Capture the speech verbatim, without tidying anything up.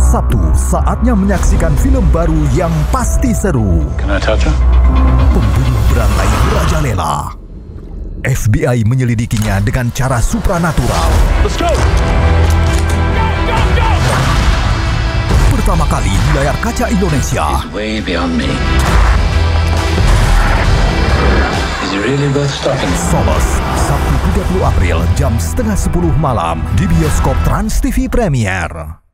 Sabtu, saatnya menyaksikan film baru yang pasti seru. Can I touch her? Pembunuh berantai merajalela. F B I menyelidikinya dengan cara supranatural. Let's go! Pertama kali di layar kaca Indonesia. He's way beyond me. Is he really worth stopping? Solos, Sabtu tiga puluh April jam setengah sepuluh malam di bioskop Trans T V Premier.